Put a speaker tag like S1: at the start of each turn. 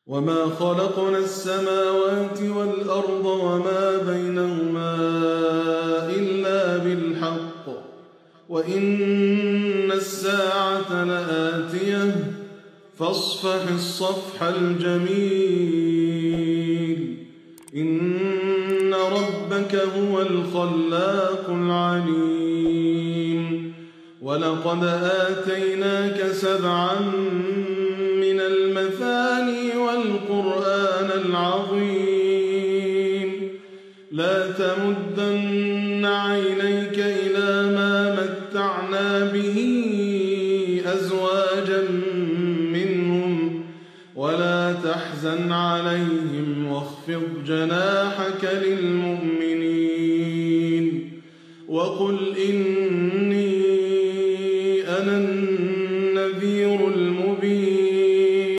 S1: وما خلقنا السماوات والأرض وما بينهما إلا بالحق وإن الساعة لآتية فاصفح الصفح الجميل إن ربك هو الخلاق العليم ولقد آتيناك 7 من المثاني والقرآن العظيم لا تمدن عينيك إلى ما متعنا به أزواجا منهم ولا تحزن عليهم واخفض جناحك للمؤمنين